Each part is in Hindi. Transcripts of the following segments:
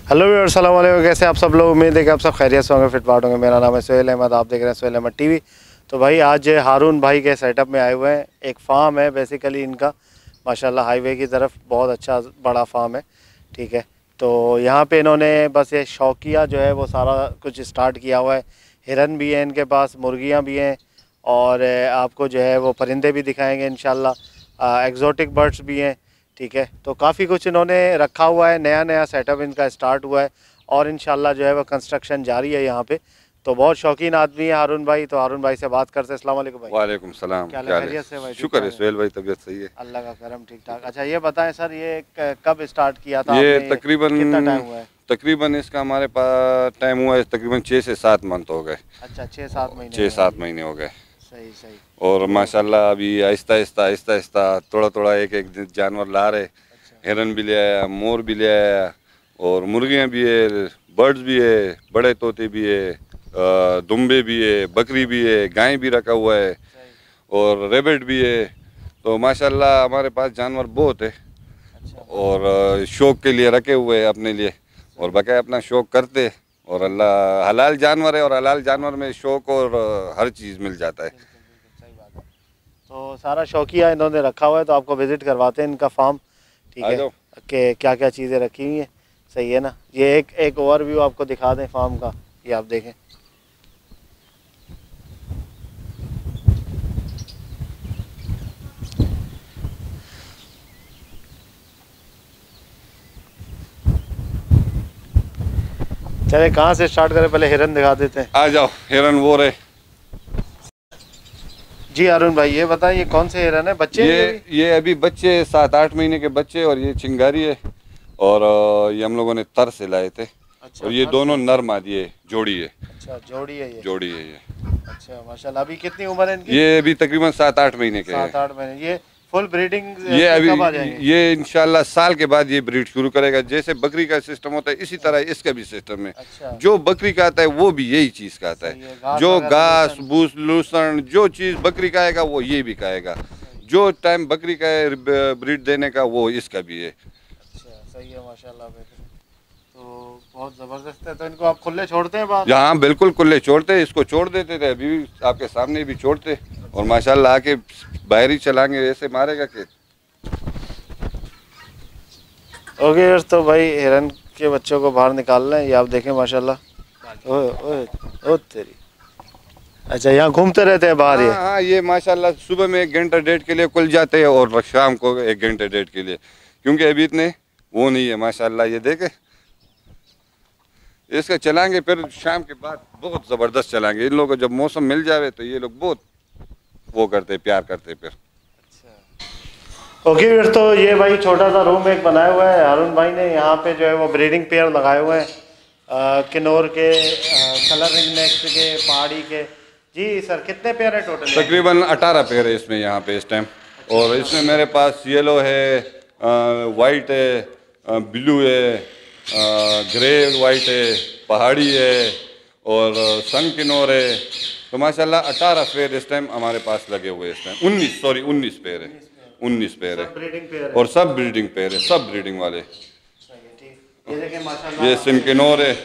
हेलो व्यूअर्स, अस्सलाम वालेकुम। कैसे आप सब लोग? उम्मीद है कि आप सब खैरियत से होंगे, फिट फाट होंगे। मेरा नाम है सोहेल अहमद, आप देख रहे हैं सोहेल अहमद टीवी। तो भाई आज हारून भाई के सेटअप में आए हुए हैं। एक फार्म है बेसिकली इनका, माशाल्लाह हाईवे की तरफ बहुत अच्छा बड़ा फार्म है, ठीक है। तो यहाँ पे इन्होंने बस ये शौकिया जो है वो सारा कुछ स्टार्ट किया हुआ है। हिरन भी है इनके पास, मुर्गियाँ भी हैं, और आपको जो है वो परिंदे भी दिखाएँगे इंशाल्लाह। एग्जॉटिक बर्ड्स भी हैं, ठीक है। तो काफ़ी कुछ इन्होंने रखा हुआ है, नया नया सेटअप इनका स्टार्ट हुआ है, और इंशाल्लाह जो है वो कंस्ट्रक्शन जारी है यहाँ पे। तो बहुत शौकीन आदमी है हारून भाई। तो हारून भाई से बात करते हैं। अस्सलाम वालेकुम भाई। वालेकुम सलाम। क्या खैरियत से भाई? शुक्र है सोहेल भाई, तबीयत सही है, अल्लाह का करम, ठीक ठाक। अच्छा ये बताएं सर, ये कब स्टार्ट किया था ये आपने? कितना टाइम हुआ है? तकरीबन इसका हमारे पास टाइम हुआ है तकरीबन 6 से 7 मंथ हो गए। अच्छा, 6-7 महीने? 6-7 महीने हो गए। सही सही। और माशाल्लाह अभी आहिस्ता आहिस्ता थोड़ा थोड़ा एक जानवर ला रहे। हिरन भी ले आया, मोर भी ले आया, और मुर्गियाँ भी है, बर्ड्स भी है, बड़े तोते भी है, दुम्बे भी है, बकरी भी है, गाय भी रखा हुआ है, और रेबिट भी है। तो माशाल्लाह हमारे पास जानवर बहुत है, और शौक के लिए रखे हुए हैं अपने लिए, और बाकी अपना शौक करते। और अल्लाह हलाल जानवर है, और हलाल जानवर में शौक और हर चीज़ मिल जाता है। सही बात है। तो सारा शौकिया इन्होंने रखा हुआ है, तो आपको विज़िट करवाते हैं इनका फार्म, ठीक है, कि क्या क्या चीज़ें रखी हुई हैं। सही है ना। ये एक ओवरव्यू आपको दिखा दें फार्म का, ये आप देखें। चले कहाँ से स्टार्ट करें? पहले हिरन दिखा देते हैं। आ जाओ, हिरन वो रहे जी अरुण भाई, ये बताएं ये कौन से हिरन है? बच्चे ये अभी बच्चे 7-8 महीने के बच्चे, और ये चिंगारी है, और ये हम लोगों ने तर से लाए थे। अच्छा, और ये दोनों नर मादी है, जोड़ी है। अच्छा, जोड़ी है ये? जोड़ी है ये। अच्छा माशाल्लाह। अभी कितनी उम्र है इनकी? ये अभी तकरीबन 7-8 महीने के हैं। 7-8 महीने। ये फुल ब्रीडिंग ये अभी कब आ जाएंगे? ये इंशाल्लाह साल के बाद ये ब्रीड शुरू करेगा। जैसे बकरी का सिस्टम होता है, इसी तरह इसका भी सिस्टम है। अच्छा। जो बकरी का आता है वो भी यही चीज़ का आता है। जो घास भूस लूसन जो चीज़ बकरी का आएगा वो ये भी खाएगा। जो टाइम बकरी का है ब्रीड देने का, वो इसका भी है। अच्छा, सही है माशाल्लाह। तो बहुत ज़बरदस्त है। तो इनको आप खुले छोड़ते हैं बाहर? यहाँ बिल्कुल खुले छोड़ते हैं। इसको छोड़ देते थे, अभी भी आपके सामने भी छोड़ते, और माशाल्लाह आके बाहर ही चलाएंगे, ऐसे मारेगा कि। ओके, तो भाई हिरन के बच्चों को बाहर निकाल रहे हैं, ये आप देखें माशाल्लाह। ओए ओए ओ तेरी। अच्छा, यहाँ घूमते रहते हैं बाहर? हाँ, ये माशाल्लाह सुबह में 1 घंटा 1.5 के लिए खुल जाते हैं, और शाम को 1 घंटे 1.5 के लिए, क्योंकि अभी इतने वो नहीं है माशाल्लाह। ये देखे, इसका चलाएंगे फिर शाम के बाद बहुत ज़बरदस्त चलाएंगे। इन लोगों को जब मौसम मिल जाए तो ये लोग बहुत वो करते, प्यार करते फिर। ओके फिर तो ये भाई छोटा सा रूम एक बनाया हुआ है हारून भाई ने। यहाँ पे जो है वो ब्रीडिंग पेयर लगाए हुए हैं, किन्नौर के, कलर रिंग नेक के, पहाड़ी के। जी सर, कितने पेयर है टोटल? तकरीबन 18 पेयर है इसमें यहाँ पे इस टाइम। और इसमें मेरे पास येलो है, वाइट है, ब्लू है, ग्रे वाइट है, पहाड़ी है, और सन किन्नौर है। तो माशाल्लाह 18 पेयर इस टाइम हमारे पास लगे हुए हैं। इस टाइम 19 पेयर है। 19 पेयर है, और सब ब्रीडिंग पेयर है, सब ब्रीडिंग वाले। ये देखें माशाल्लाह, ये सन किन्नौर है,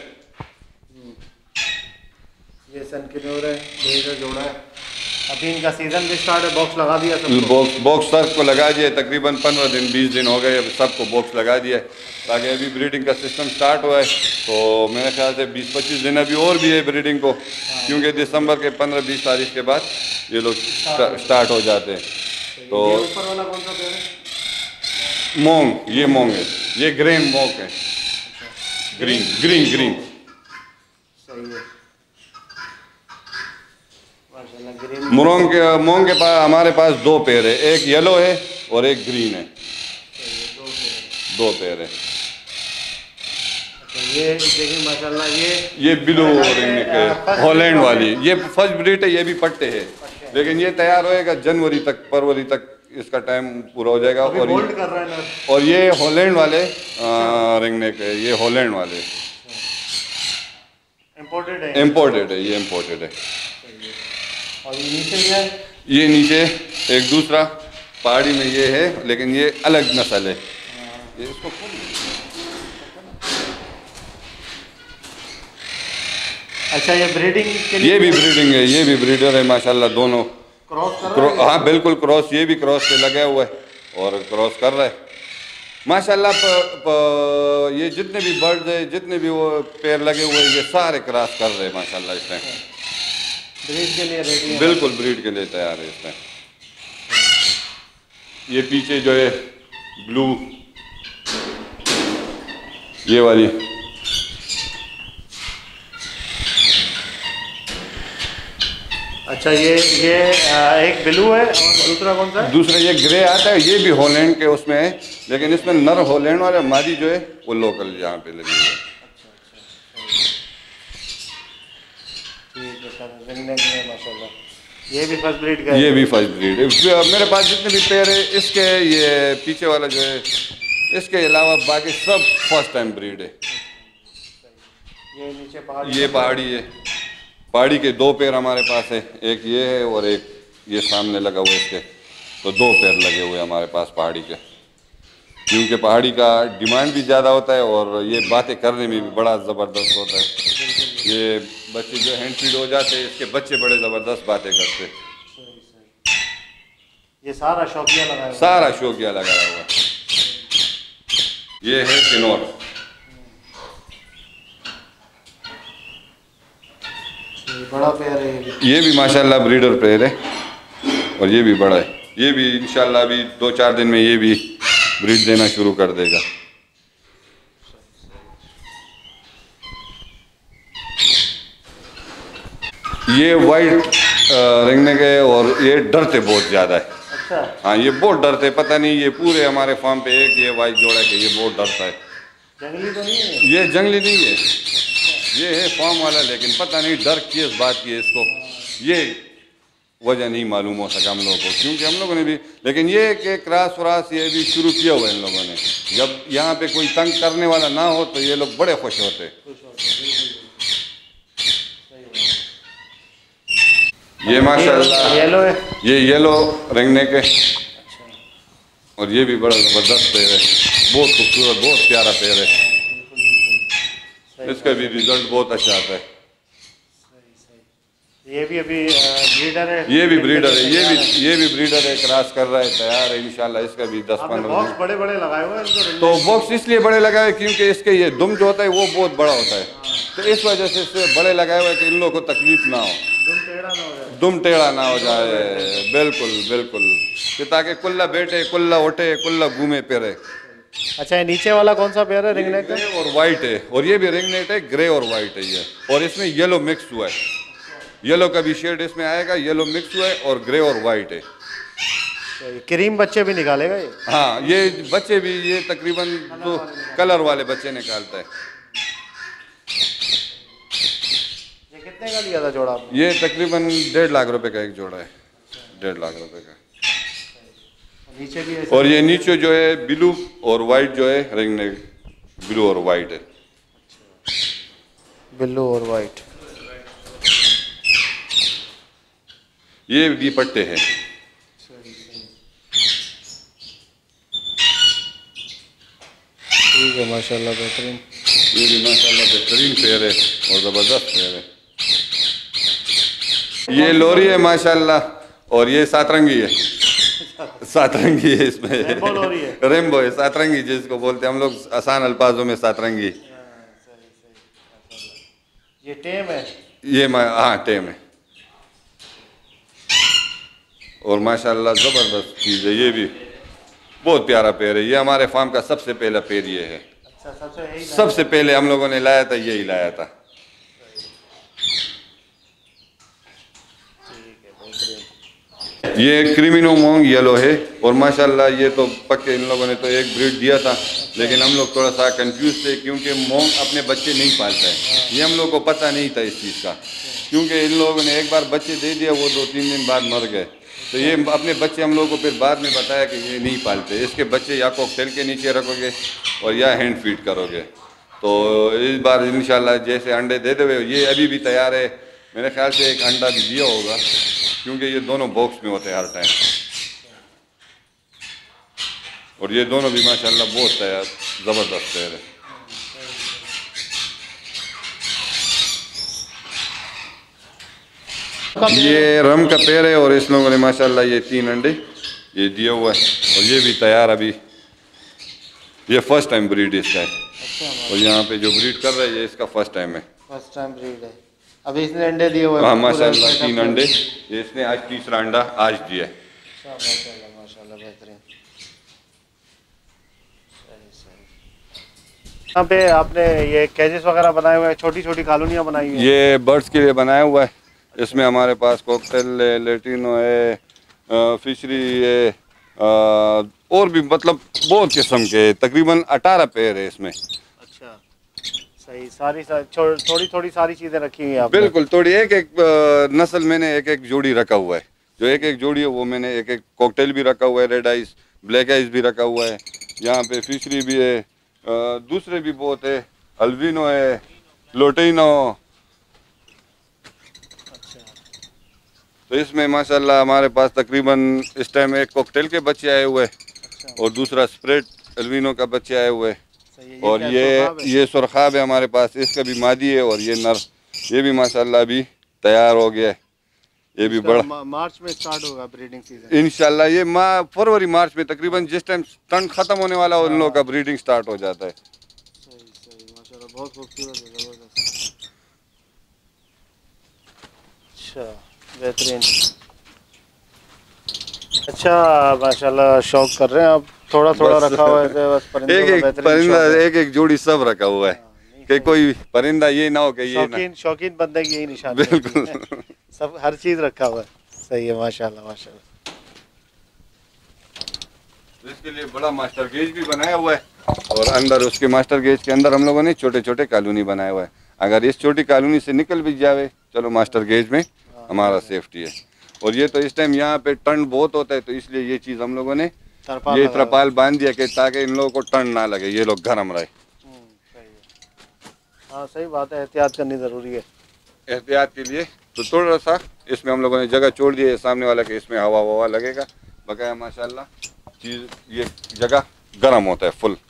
ये सन किन्नौर है, ये जो जोड़ा है। अभी इनका सीजन भी स्टार्ट है। बॉक्स लगा दिया बॉक्स सबको लगा दिया। तकरीबन 15 दिन 20 दिन हो गए, अब सबको बॉक्स लगा दिया है, ताकि अभी ब्रीडिंग का सिस्टम स्टार्ट हुआ है। तो मेरे ख्याल से 20-25 दिन अभी और भी है ब्रीडिंग को, क्योंकि दिसंबर के 15-20 तारीख के बाद ये लोग स्टार्ट हो जाते हैं। तो ऊपर वाला कौन सा पेड़ है? मोंग, ये मोंग है, ये ग्रीन मोंग है। ग्रीन ग्रीन ग्रीन सही है माशाल्लाह। ग्रीन मोंग के पास हमारे पास 2 पेयर है, एक येलो है और एक ग्रीन है। 2 पेयर है। ये देखिए माशाल्लाह, ये ब्लू रिंग है, हॉलैंड वाली, ये फर्स्ट ब्रीड है। ये भी पट्टे है, लेकिन ये तैयार होएगा जनवरी तक, फरवरी तक इसका टाइम पूरा हो जाएगा। और ये हॉलैंड वाले रिंग नेक है, ये हॉलैंड वाले इम्पोर्टेड है। ये इम्पोर्टेड है। और ये नीचे है, ये नीचे एक दूसरा पहाड़ी में ये है, लेकिन ये अलग नस्ल है। ये इसको अच्छा, ये ब्रीडिंग के लिए ये भी ब्रीडिंग है, ये भी ब्रीडर है माशाल्लाह दोनों। क्रॉस कर रहा है? हाँ बिल्कुल क्रॉस, ये भी क्रॉस पे लगा हुआ है और क्रॉस कर रहा है माशाल्लाह। ये जितने भी बर्ड्स है, जितने भी वो पेड़ लगे हुए हैं, ये सारे क्रॉस कर रहे हैं माशाल्लाह इस टाइम। ब्रीड के लिए रेडी है? बिल्कुल ब्रीड के लिए तैयार है इस टाइम। ये पीछे जो है ब्लू, ये वाली अच्छा, ये एक ब्लू है और दूसरा कौन सा है? दूसरा ये ग्रे आता है, ये भी हॉलैंड के उसमें है, लेकिन इसमें नर हॉलैंड वाला मादी जो है वो लोकल यहाँ पे लगी हुई है। ठीक है सर, माशाल्लाह। ये भी फर्स्ट ब्रीड का है? ये भी फर्स्ट ब्रीड है। मेरे पास जितने भी पेयर है इसके, ये पीछे वाला जो है, इसके अलावा बाकी सब फर्स्ट टाइम ब्रीड है। ये नीचे पहाड़ी, ये पहाड़ी है, पहाड़ी के दो पेड़ हमारे पास है, एक ये है और एक ये सामने लगा हुआ है इसके, तो दो पेड़ लगे हुए हमारे पास पहाड़ी के, क्योंकि पहाड़ी का डिमांड भी ज़्यादा होता है और ये बातें करने में भी बड़ा ज़बरदस्त होता है। ये बच्चे जो हैंड फीड हो जाते हैं, इसके बच्चे बड़े ज़बरदस्त बातें करते हैं। ये सारा शौकिया लगाया हुआ है? सारा शौकिया लगाया हुआ। ये है किन्नौर, बड़ा पेयर है ये भी माशाल्लाह ब्रीडर पेयर है और ये भी बड़ा है। ये भी इंशाल्लाह अभी 2-4 दिन में ये भी ब्रीड देना शुरू कर देगा। ये वाइट रेंगने के और ये डरते बहुत ज़्यादा है। अच्छा, हाँ ये बहुत डरते, पता नहीं ये पूरे हमारे फार्म पे एक ये वाइट जोड़ा के ये बहुत डरता है। जंगली तो नहीं है? ये जंगली नहीं है, ये है फार्म वाला, लेकिन पता नहीं डर किस बात की है इसको, ये वजह नहीं मालूम हो सका हम लोगों को, क्योंकि हम लोगों ने भी, लेकिन ये कि क्रॉस व्रास ये भी शुरू किया हुआ है इन लोगों ने। जब यहाँ पे कोई तंग करने वाला ना हो तो ये लोग बड़े खुश होते। ये माशाल्लाह येलो है? ये येलो रेंगने के, और ये भी बड़ा ज़बरदस्त पेड़ है, बहुत खूबसूरत, बहुत प्यारा पेड़ है। इसका भी रिजल्ट बहुत अच्छा आता है। ये भी अभी ब्रीडर है? ये भी ब्रीडर है, ये भी ब्रीडर है, क्रॉस कर रहा है, तैयार है इंशाल्लाह। इसका भी 10-15 बॉक्स बड़े बड़े लगाए हुए हैं तो बॉक्स इसलिए बड़े लगाए क्योंकि इसके ये दुम जो होता है वो बहुत बड़ा होता है, तो इस वजह से इससे बड़े लगाए हुए कि इन लोगों को तकलीफ ना हो, दुम टेढ़ा ना हो जाए। बिल्कुल बिल्कुल, कि ताकि कुल्ला बैठे, कुल्ला उठे, कुल्ला घूमे फिरे। अच्छा, ये नीचे वाला कौन सा पेयर है? रिंगनेट ग्रे और वाइट है, और ये भी रिंगनेट है, ग्रे और वाइट है ये, और इसमें येलो मिक्स हुआ है, येलो का भी शेड इसमें आएगा, येलो मिक्स हुआ है और ग्रे और वाइट है। क्रीम बच्चे भी निकालेगा ये? हाँ ये बच्चे भी, ये तकरीबन तो कलर वाले बच्चे निकालता है। ये कितने का लिया था जोड़ा आपने? ये तकरीबन 1.5 लाख रुपए का एक जोड़ा है, 1.5 लाख रुपए का। नीचे भी और ये नीचे जो है ब्लू और वाइट जो है रिंगनेट, ब्लू और वाइट है। ब्लू और वाइट, ये भी पट्टे हैं। ठीक है माशाल्लाह, बेहतरीन। ये भी माशाल्लाह बेहतरीन पेयर है और ज़बरदस्त पेयर है। ये लोरी है माशाल्लाह, और ये सातरंगी है, सातरंगी है, इसमें रेम्बो है, सातरंगी जिसको बोलते हैं हम लोग आसान अल्फाजों में, सातरंगी। ये टेम है? ये हाँ टेम है, और माशाल्लाह ज़बरदस्त चीज़ है। ये भी बहुत प्यारा पेड़ है, ये हमारे फार्म का सबसे पहला पेड़ ये है। अच्छा, सबसे पहले हम लोगों ने लाया था, यही लाया था। ये क्रिमिनो मोंग येलो है, और माशाल्लाह ये तो पक्के इन लोगों ने तो एक ब्रीड दिया था, लेकिन हम लोग थोड़ा सा कंफ्यूज थे क्योंकि मोंग अपने बच्चे नहीं पालता है, ये हम लोग को पता नहीं था इस चीज़ का, क्योंकि इन लोगों ने एक बार बच्चे दे दिया, वो 2-3 दिन बाद मर गए, तो ये अपने बच्चे हम लोगों को फिर बाद में बताया कि ये नहीं पालते, इसके बच्चे या कॉकटेल के नीचे रखोगे और या हैंड फीड करोगे। तो इस बार इंशाल्लाह जैसे अंडे दे दे, ये अभी भी तैयार है, मेरे ख्याल से एक अंडा भी दिया होगा, क्योंकि ये दोनों बॉक्स में होते हैं हर टाइम, और ये दोनों भी माशाल्लाह बहुत तैयार ज़बरदस्त तैयार है। ये रम का पेड़ है और इस लोगों ने माशाल्लाह ये 3 अंडे ये दिया हुआ है और ये भी तैयार अभी। ये फर्स्ट टाइम ब्रीड इसका है। अच्छा, और यहाँ पे जो ब्रीड कर रहा है ये इसका फर्स्ट टाइम है। फर्स्ट टाइम ब्रीड है। अभी इसने अंडे दिए हुए हैं। हाँ माशाल्लाह 3 अंडे। ये इसने आज तीसरा अंडा आज दिया है। माशाल्लाह माशाल्लाह बेहतरीन। यहाँ पे आपने ये केजेस वगैरह बनाए हुए हैं, छोटी छोटी कॉलोनियाँ बनाई हुई हैं। ये बर्ड्स के लिए बनाया हुआ है। इसमें हमारे पास कॉकटेल है, लेटिनो है, फिशरी है, और भी मतलब बहुत किस्म के तकरीबन 18 पेड़ है इसमें। अच्छा सही, सारी थोड़ी थोड़ी सारी चीज़ें रखी हुई हैं आपने। बिल्कुल, थोड़ी एक एक नस्ल मैंने एक एक जोड़ी रखा हुआ है। जो एक एक जोड़ी है वो मैंने एक एक कॉकटेल भी रखा हुआ है, रेड आइस, ब्लैक आइस भी रखा हुआ है। यहाँ पे फिशरी भी है, दूसरे भी बहुत है, अल्बिनो है, लोटिनो। तो इसमें माशाल्लाह हमारे पास तकरीबन इस टाइम एक कॉकटेल के बच्चे आए हुए हैं और दूसरा स्प्रेड अल्बिनो का बच्चे आए हुए हैं। और ये सुरखाब है हमारे पास, इसका भी मादी है और ये नर, ये भी माशाल्लाह अभी तैयार हो गया है। ये भी बड़ा मार्च में स्टार्ट होगा ब्रीडिंग सीजन इंशाल्लाह। ये फरवरी मार्च में तकरीबन जिस टाइम ठंड खत्म होने वाला है उन लोगों का ब्रीडिंग स्टार्ट हो जाता है। सही सही माशाल्लाह, बहुत खूबसूरत है, जबरदस्त। अच्छा बेहतरीन। अच्छा माशाल्लाह शौक कर रहे हैं आप, थोड़ा थोड़ा रखा हुआ है बस परिंदों का। एक परिंदा एक एक जोड़ी सब रखा हुआ है कि कोई परिंदा ये ना हो कि ये ना। शौकीन बंदे की यही निशानी है। बिल्कुल सब हर चीज रखा हुआ है। सही है माशाल्लाह माशाल्लाह। इसके लिए बड़ा मास्टर गेज भी बनाया हुआ है और अंदर उसके मास्टर गेज के अंदर हम लोगों ने छोटे छोटे कॉलोनी बनाया हुआ है। अगर इस छोटी कॉलोनी से निकल भी जावे चलो मास्टर गेज में हमारा सेफ्टी है। और ये तो इस टाइम यहाँ पे ठंड बहुत होता है तो इसलिए ये चीज़ हम लोगों ने ये तरपाल बांध दिया कि ताकि इन लोगों को ठंड ना लगे, ये लोग गर्म रहे। सही है, हाँ सही बात है, एहतियात करनी ज़रूरी है। एहतियात के लिए तो थोड़ा सा इसमें हम लोगों ने जगह छोड़ दी है सामने वाला कि इसमें हवा ववा लगेगा। बकाया माशाल्लाह चीज़ ये जगह गर्म होता है फुल।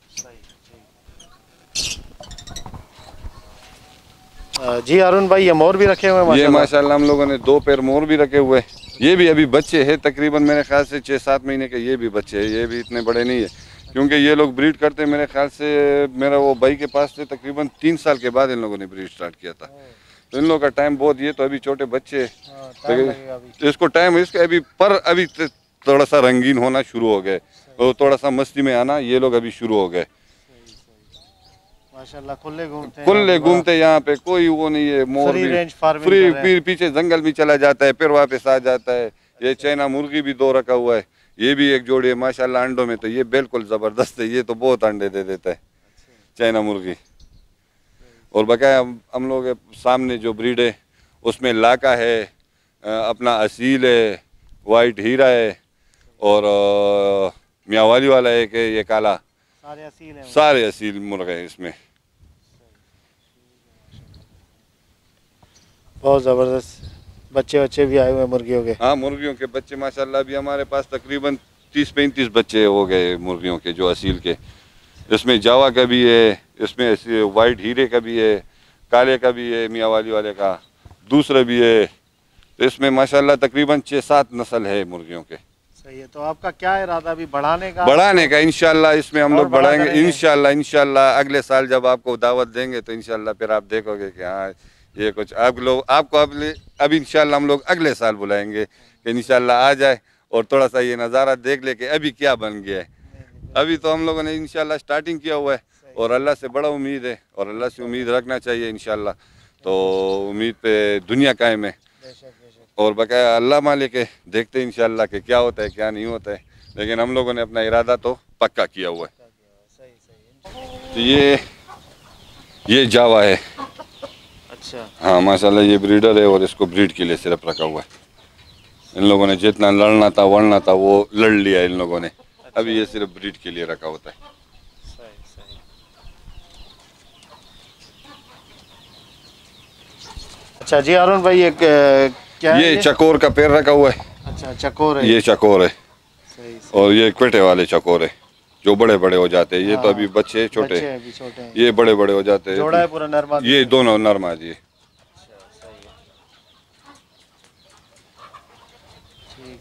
जी अरुण भाई, ये मोर भी रखे हुए हैं? ये माशाल्लाह हम लोगों ने 2 पैर मोर भी रखे हुए हैं। ये भी अभी बच्चे हैं, तकरीबन मेरे ख्याल से 6-7 महीने के ये भी बच्चे हैं। ये भी इतने बड़े नहीं है क्योंकि ये लोग ब्रीड करते हैं। मेरे ख्याल से मेरा वो भाई के पास से तकरीबन 3 साल के बाद इन लोगों ने ब्रीड स्टार्ट किया था। तो इन लोगों का टाइम बहुत, ये तो अभी छोटे बच्चे तो इसको टाइम इसका अभी पर अभी थोड़ा सा रंगीन होना शुरू हो गए और थोड़ा सा मस्ती में आना ये लोग अभी शुरू हो गए। माशाल्लाह खुले घूमते यहाँ पे कोई वो नहीं है। मोर फ्री पीछे जंगल भी चला जाता है फिर वापस आ जाता है। ये चाइना मुर्गी भी 2 रखा हुआ है, ये भी एक जोड़ी है माशाल्लाह। अंडों में तो ये बिल्कुल ज़बरदस्त है, ये तो बहुत अंडे दे देता है चाइना मुर्गी। और बकाया हम लोग सामने जो ब्रीड है उसमें लाका है, अपना असील है, वाइट हीरा है और मियावाली वाला है कि ये काला, सारे असील मुर्गे हैं इसमें। बहुत ज़बरदस्त बच्चे भी आए हुए हैं मुर्गियों के। हाँ मुर्गियों के बच्चे माशाल्लाह अभी हमारे पास तकरीबन 30-35 बच्चे हो गए मुर्गियों के जो असील के। इसमें जावा का भी है, इसमें वाइट हीरे का भी है, काले का भी है, मियावाली वाले का दूसरा भी है। तो इसमें माशाल्लाह तकरीबन 6-7 नस्ल है मुर्गियों के। सही है, तो आपका क्या इरादा अभी बढ़ाने का? इंशाल्लाह इसमें हम लोग बढ़ाएंगे इंशाल्लाह। अगले साल जब आपको दावत देंगे तो इंशाल्लाह फिर आप देखोगे कि हाँ ये कुछ आप लोग आपको अब इंशाल्लाह हम लोग अगले साल बुलाएंगे कि इंशाल्लाह आ जाए और थोड़ा सा ये नज़ारा देख ले कि अभी क्या बन गया है। अभी तो हम लोगों ने इंशाल्लाह स्टार्टिंग किया हुआ है और अल्लाह से बड़ा उम्मीद है और अल्लाह से उम्मीद रखना चाहिए इंशाल्लाह। तो उम्मीद पे दुनिया कायम है और बकाया अल्लाह मालिक है, देखते इंशाल्लाह कि क्या होता है क्या नहीं होता है। लेकिन हम लोगों ने अपना इरादा तो पक्का किया हुआ है। तो ये जावा है। अच्छा हाँ माशाल्लाह ये ब्रीडर है और इसको ब्रीड के लिए सिर्फ रखा हुआ है। इन लोगों ने जितना लड़ना था वड़ना था वो लड़ लिया इन लोगों ने। अभी ये सिर्फ ब्रीड के लिए रखा होता है। सही। अच्छा जी अरुण भाई, ये क्या है? ये चकोर का पेड़ रखा हुआ है। अच्छा चकोर है, ये चकोर है। सही। और ये क्वेटे वाले चकोर है जो बड़े बड़े हो जाते हैं। ये तो अभी बच्चे छोटे हैं, ये बड़े बड़े हो जाते हैं। जोड़ा है पूरा नरमा? ये दोनों नरमा जी।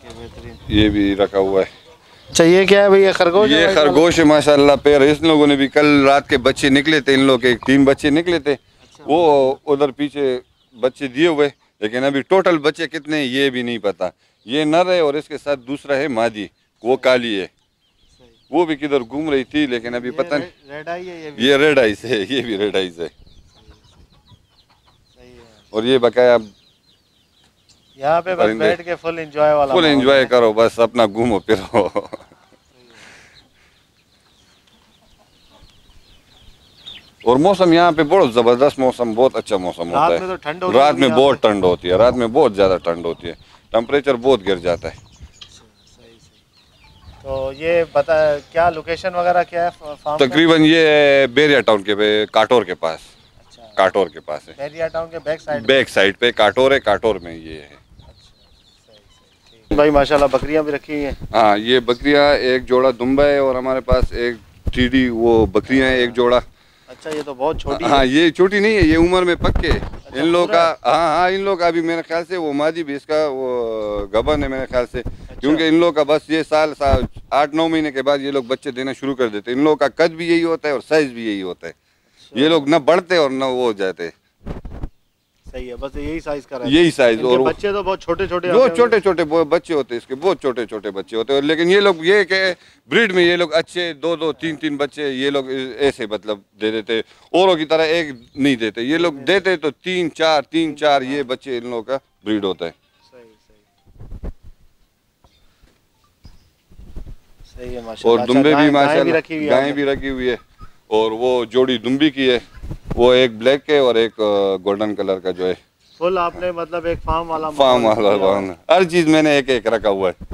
बेहतरीन। ये भी रखा हुआ है। अच्छा ये क्या है भैया? खरगोश? ये खरगोश है माशाल्लाह। पैर इन लोगों ने भी कल रात के बच्चे निकले थे, इन लोग के 3 बच्चे निकले थे। वो उधर पीछे बच्चे दिए हुए, लेकिन अभी टोटल बच्चे कितने हैं ये भी नहीं पता। ये नर है और इसके साथ दूसरा है मादी, वो काली है। वो भी किधर घूम रही थी, लेकिन अभी पता नहीं। रेड आई है ये रेड आइस है, ये भी रेड आइस है। और ये बकाया यहाँ पे बस बैठ के फुल एंजॉय वाला, फुल एंजॉय करो, बस अपना घूमो फिरो। और मौसम यहाँ पे बहुत जबरदस्त मौसम, बहुत अच्छा मौसम होता है। रात में तो ठंड होती है, रात में बहुत ठंड होती है, रात में बहुत ज्यादा ठंड होती है, टेम्परेचर बहुत गिर जाता है। तो ये बता क्या लोकेशन वगैरह क्या है फार्म? तकरीबन ये बेरिया टाउन के काटोर के पास। अच्छा, काटोर के पास है, बेरिया टाउन के बैक साइड पे काटोर है, काटोर में ये है। भाई माशाल्लाह बकरियां भी रखी हुई हैं। हाँ, ये बकरियां एक जोड़ा दुम्बा है और हमारे पास एक 3D वो बकरियां हैं एक जोड़ा। अच्छा ये तो बहुत छोटी हाँ, है। ये छोटी नहीं है, ये उम्र में पक्के। अच्छा, इन लोग का हाँ, इन लोग का अभी मेरे ख्याल से वो मादी भी इसका वो गबन है मेरे ख्याल से। क्योंकि इन लोग का बस ये साल 8-9 महीने के बाद ये लोग बच्चे देना शुरू कर देते हैं। इन लोगों का कद भी यही होता है और साइज भी यही होता है। ये लोग न बढ़ते और न वो हो जाते। सही है, बस यही साइज का है, यही साइज। और बच्चे तो बहुत छोटे छोटे, बहुत छोटे छोटे बच्चे होते हैं इसके, बहुत छोटे छोटे बच्चे होते हैं। लेकिन ये लोग ये के ब्रीड में ये लोग अच्छे 2-2 3-3 बच्चे ये लोग ऐसे मतलब दे देते, औरों की तरह एक नहीं देते। ये लोग देते तो 3-4 ये बच्चे इन लोगों का ब्रीड होता है। सही है माशाल्लाह। और दुम्बे भी माशाल्लाह, गाय भी रखी हुई है। और वो जोड़ी दुम्बी की है, वो एक ब्लैक है और एक गोल्डन कलर का जो है। फुल आपने मतलब एक फार्म वाला हर चीज मैंने एक एक रखा हुआ है।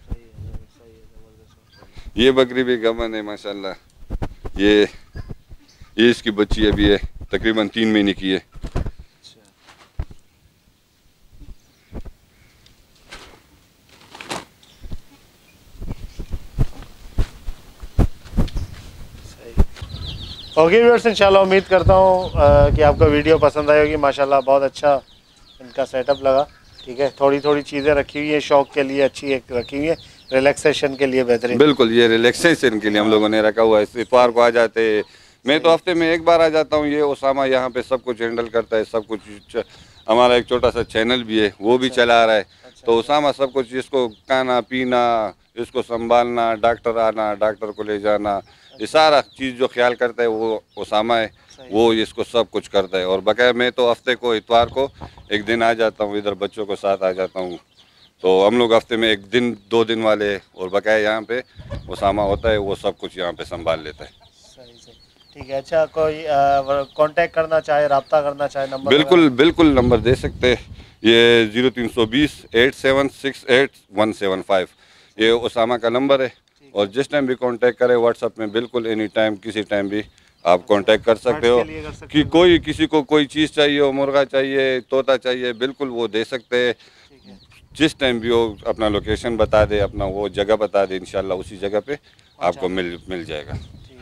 ये बकरी भी गमन है माशाल्लाह। ये इसकी बच्ची अभी है, तकरीबन 3 महीने की है। ओके व्यूअर्स, इंशाल्लाह उम्मीद करता हूँ कि आपको वीडियो पसंद आई होगी। माशाल्लाह बहुत अच्छा इनका सेटअप लगा। ठीक है, थोड़ी थोड़ी चीज़ें रखी हुई है शौक के लिए, अच्छी एक रखी हुई है, रिलैक्सेशन के लिए बेहतरीन। बिल्कुल, ये रिलैक्सेशन के लिए हम लोगों ने रखा हुआ है। इतवार को आ जाते, मैं तो हफ्ते में 1 बार आ जाता हूँ। ये उसामा यहाँ पे सब कुछ हैंडल करता है, सब कुछ। हमारा एक छोटा सा चैनल भी है, वो भी चला रहा है। तो उसामा सब कुछ, इसको खाना पीना, इसको संभालना, डॉक्टर आना, डॉक्टर को ले जाना, ये सारा चीज़ जो ख्याल करता है वो उसामा है। वो इसको सब कुछ करता है। और बकाया मैं तो हफ्ते को इतवार को 1 दिन आ जाता हूँ, इधर बच्चों को साथ आ जाता हूँ। तो हम लोग हफ्ते में 1 दिन 2 दिन वाले, और बकाया यहाँ पे उसामा होता है, वो सब कुछ यहाँ पे संभाल लेता है। ठीक है। अच्छा, कोई कांटेक्ट करना चाहे, रब्ता करना चाहे, नंबर? बिल्कुल नंबर दे सकते हैं। ये 0320 8768 175 ये उसामा का नंबर है। और जिस टाइम भी कांटेक्ट करें व्हाट्सएप में, बिल्कुल एनी टाइम किसी टाइम भी आप कांटेक्ट कर सकते हो। कि कोई किसी को कोई चीज़ चाहिए हो, मुर्गा चाहिए, तोता चाहिए, बिल्कुल वो दे सकते हैं। जिस टाइम भी हो अपना लोकेशन बता दे, अपना वो जगह बता दे, इंशाल्लाह उसी जगह पे आपको मिल जाएगा।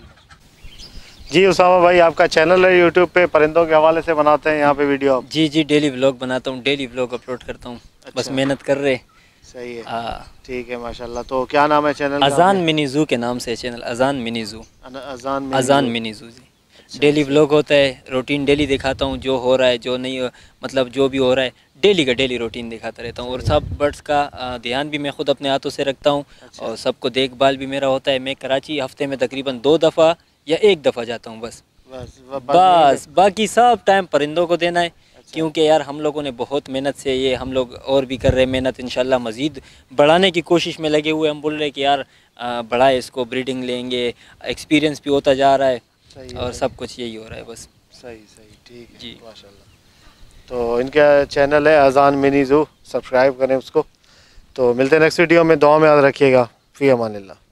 जी उसामा भाई, आपका चैनल है यूट्यूब पे, परिंदों के हवाले से बनाते हैं यहाँ पे वीडियो? जी डेली व्लॉग बनाता हूँ, डेली व्लॉग अपलोड करता हूँ। अच्छा। बस मेहनत कर रहे। सही है। ठीक है माशाल्लाह। तो क्या नाम है चैनल? अजान मिनी ज़ू के नाम से channel, Ajan mini zoo. Ajan mini zoo ji. Daily vlog होता है, रूटीन डेली दिखाता हूँ, जो हो रहा है, जो नहीं, मतलब जो भी हो रहा है डेली का डेली रूटीन दिखाता रहता हूँ। और सब बर्ड्स का ध्यान भी मैं खुद अपने हाथों से रखता हूँ। और सबको देखभाल भी मेरा होता है। मैं कराची हफ्ते में तकरीबन 2 दफ़ा या 1 दफ़ा जाता हूँ बस। बाकी सब टाइम परिंदों को देना है। क्योंकि यार हम लोगों ने बहुत मेहनत से, ये हम लोग और भी कर रहे हैं मेहनत, इंशाल्लाह मज़ीद बढ़ाने की कोशिश में लगे हुए। हम बोल रहे हैं कि यार बढ़ाए इसको, ब्रीडिंग लेंगे, एक्सपीरियंस भी होता जा रहा है। और सब कुछ यही हो रहा है बस। सही। ठीक है जी, माशाल्लाह। तो इनका चैनल है अजान मिनी ज़ू, सब्सक्राइब करें उसको। तो मिलते हैं नेक्स्ट वीडियो में, दुआ में याद रखिएगा। फ़ी अमानिल्लाह।